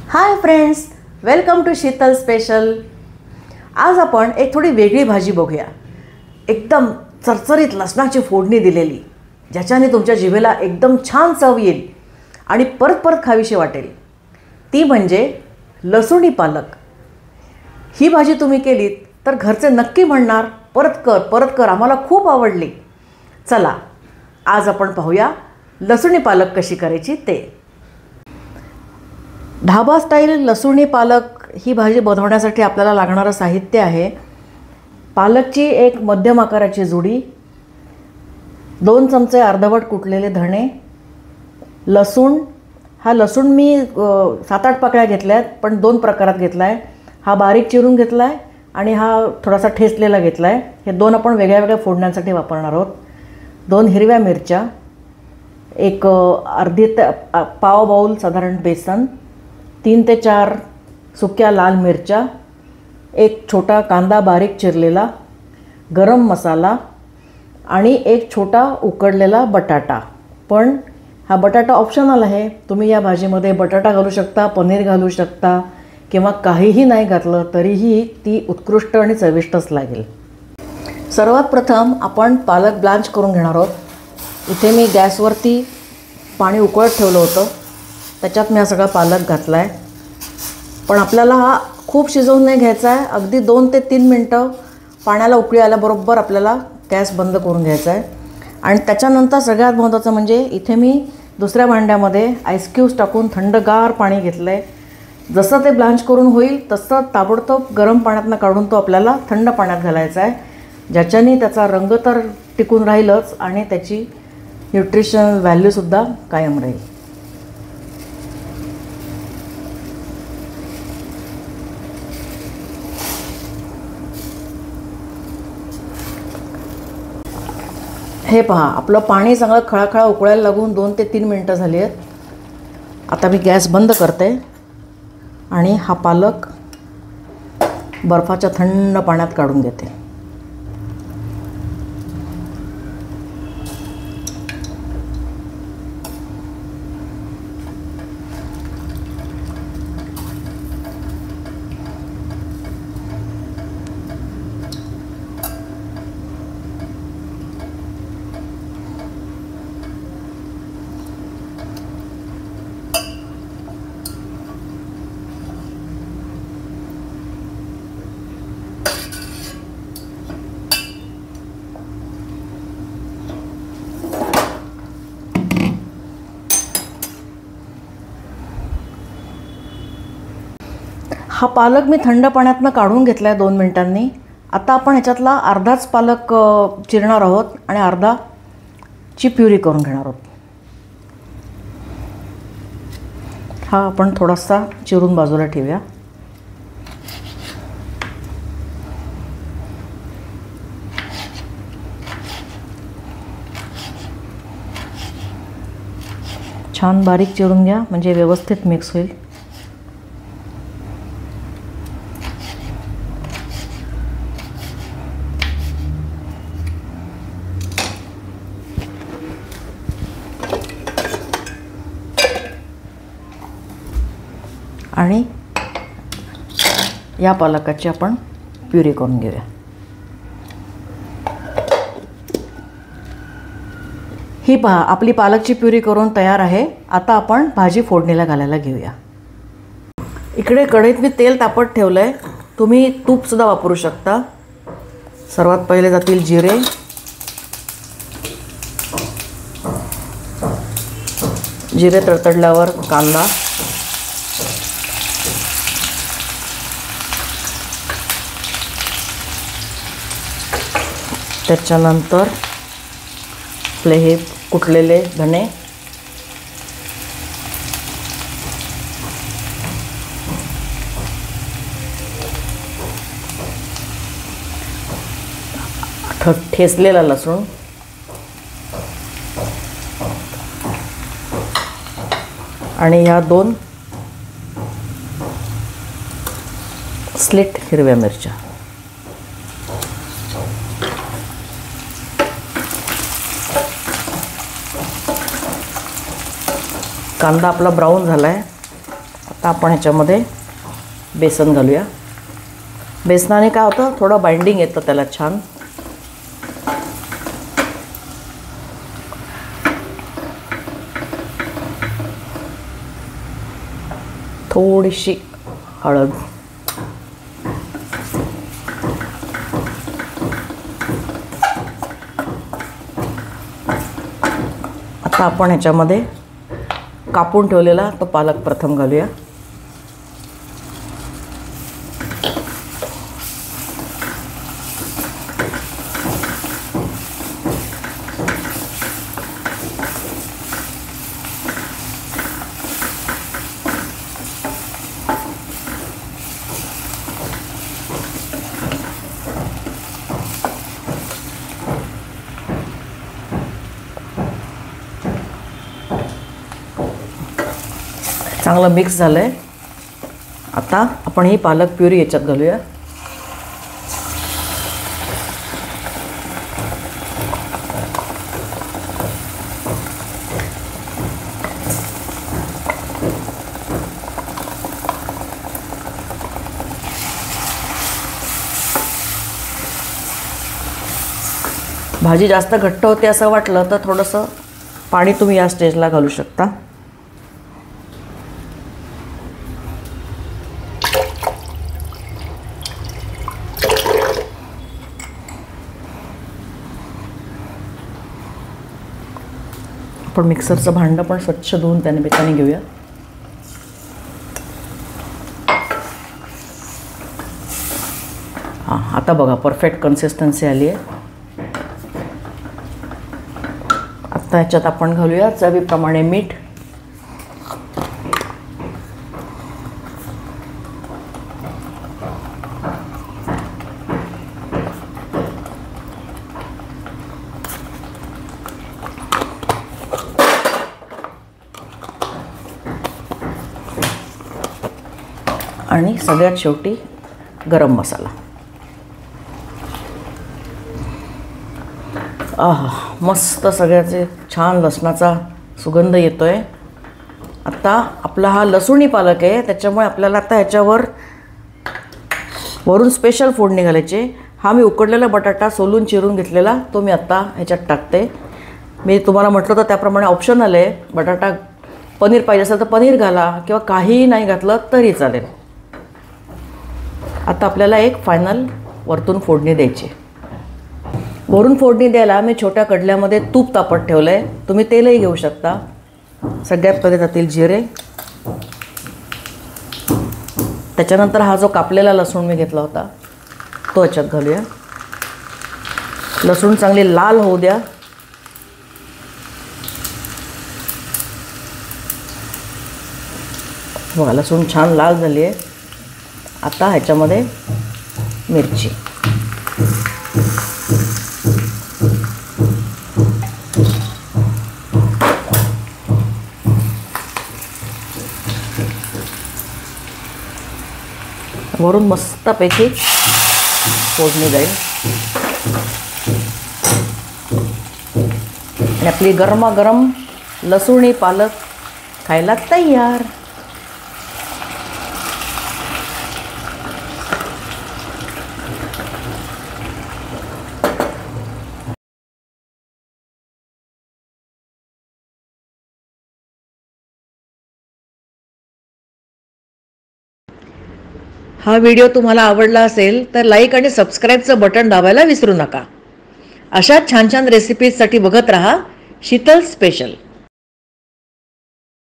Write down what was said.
High friends, welcome to Sheetal special. आज आपण एक थोडी वेगळी भाजी बघूया। एकदम चरचरीत लसणाची फोडणी दिलेली, ज्याच्याने तुमच्या जिभेला एकदम छान चव येईल आणि परत परत खावीशी वाटेल। ती म्हणजे लसूणी पालक। ही भाजी तुम्ही केलीत तर घरचे नक्की म्हणणार परत कर, आम्हाला खूप आवडली। चला आज आपण पाहूया लसूणी पालक कशी करायची ते। ढाबा स्टाईल लसूणी पालक ही भाजी बनवण्यासाठी आपल्याला लागणारं साहित्य आहे। पालकची एक मध्यम आकाराची जुडी, 2 चमचे अर्धवट कुटलेले धणे, लसूण। हा लसूण मी 7-8 पाकळ्या घेतल्यात, पण 2 प्रकारात घेतला आहे। हा बारीक चिरून घेतला आहे आणि हा थोडासा ठेचलेला घेतला आहे। हे 2 आपण वेगळ्या वेगळ्या फोडण्यासाठी वापरणार आहोत। 2 हिरव्या मिरच्या, एक अर्धी पाव बाउल साधारण बेसन, 3 ते 4 सुक्या लाल मिरच्या, एक छोटा कांदा बारीक चिरलेला, गरम मसाला आणि एक छोटा उकडलेला बटाटा। पण हा बटाटा ऑप्शनल आहे, तुम्ही या भाजीमध्ये बटाटा घालू शकता, पनीर घालू शकता किंवा काहीही नाही घातलं तरीही ती उत्कृष्ट आणि चविष्टच लागेल। सर्वात प्रथम आपण पालक ब्लांच करून घेणार आहोत। इथे मी गॅसवरती पाणी उकळत ठेवलं होतं, त्याच्यात मी हा सगळा पालक घातला आहे। पण आपल्याला हा खूप शिजवून नाही घ्यायचा आहे, अगदी 2 ते 3 मिनटं पाण्याला उकळी आल्याबरोबर आपल्याला गॅस बंद करून घ्यायचा आहे। आणि त्याच्यानंतर सगळ्यात महत्त्वाचं म्हणजे इथे मी दुसऱ्या भांड्यामध्ये आईस क्यूब्स टाकून थंडगार पाणी घेतलं आहे। जसं ते ब्लांच करून होईल तसं ताबडतोब गरम पाण्यातनं काढून तो आपल्याला थंड पाण्यात घालायचा आहे, ज्याच्याने त्याचा रंग तर टिकून राहीलच आणि त्याची न्यूट्रिशनल व्हॅल्यूसुद्धा कायम राहील। हे पहा, आपलं पाणी चांगलं खळाखळा उकळायला लागून 2 ते 3 मिनटं झाली आहेत। आता मी गॅस बंद करते आणि हा पालक बर्फाच्या थंड पाण्यात काढून घेते। हा पालक मी थंड पाण्यातनं काढून घेतला आहे 2 मिनिटांनी। आता आपण ह्याच्यातला अर्धाच पालक चिरणार आहोत आणि अर्धाची प्युरी करून घेणार आहोत। हा आपण थोडासा चिरून बाजूला ठेवूया। छान बारीक चिरून घ्या म्हणजे व्यवस्थित मिक्स होईल। आणि या पालकाची आपण प्युरी करून घेऊया। ही पहा, आपली पालकची प्युरी करून तयार आहे। आता आपण भाजी फोडणीला घालायला घेऊया। इकडे कढईत मी तेल तापत ठेवलं आहे, तुम्ही तूपसुद्धा वापरू शकता। सर्वात पहिले जातील जिरे, जिरे तडतडल्यावर कांदा, त्याच्यानंतर आपले हे कुटलेले धणे, ठेचलेला लसूण, आणि ह्या 2 स्लिट हिरव्या मिरच्या। कांदा आपला ब्राऊन झाला आहे, आता आपण ह्याच्यामध्ये बेसन घालूया. बेसनाने काय होतं, थोडं बाइंडिंग येतं त्याला छान. थोडीशी हळद. आता आपण ह्याच्यामध्ये कापून ठेवलेला तो पालक प्रथम घालूया. चांगलं मिक्स झालं आहे. आता आपण ही पालक प्युरी याच्यात घालूया. भाजी जास्त घट्ट होते असं वाटलं तर थोडंसं पाणी तुम्ही या स्टेजला घालू शकता. आपण मिक्सरचं भांडं पण स्वच्छ धुवून त्याने बेताने घेऊया. हां, आता बघा परफेक्ट कन्सिस्टन्सी आली आहे. आता ह्याच्यात आपण घालूया चवीप्रमाणे मीठ. आणि सगळ्यात शेवटी गरम मसाला. मस्त सगळ्याचे छान लसणाचा सुगंध येतोय. आता आपला हा लसूणी पालक आहे त्याच्यामुळे आपल्याला आता ह्याच्यावर वरून स्पेशल फोडणी घालायची. हा मी उकडलेला बटाटा सोलून चिरून घेतलेला तो मी आत्ता ह्याच्यात टाकते. मी तुम्हाला म्हटलं तर त्याप्रमाणे ऑप्शनल आहे. बटाटा पनीर पाहिजे असेल तर पनीर घाला किंवा काहीही नाही घातलं तरी चालेल. आता आपल्याला एक फायनल वरतून फोडणी द्यायची. वरून फोडणी द्यायला मी छोट्या कडल्यामध्ये तूप तापत ठेवलं आहे. तुम्ही तेलही घेऊ शकता. सगळ्यात पहिले जातील जिरे. त्याच्यानंतर हा जो कापलेला लसूण मी घेतला होता तो ह्याच्यात घालूया. लसूण चांगली लाल होऊ द्या. बघा लसूण छान लाल झाली आहे. आता ह्याच्यामध्ये मिरची. वरून मस्तपैकी फोडणी जाईल आणि आपली गरमागरम लसूणी पालक खायला तयार. हा व्हिडिओ तुम्हाला आवडला असेल तर लाईक आणि सबस्क्राईबचं बटन दाबायला विसरू नका. अशाच छान छान रेसिपीजसाठी बघत रहा शीतल स्पेशल.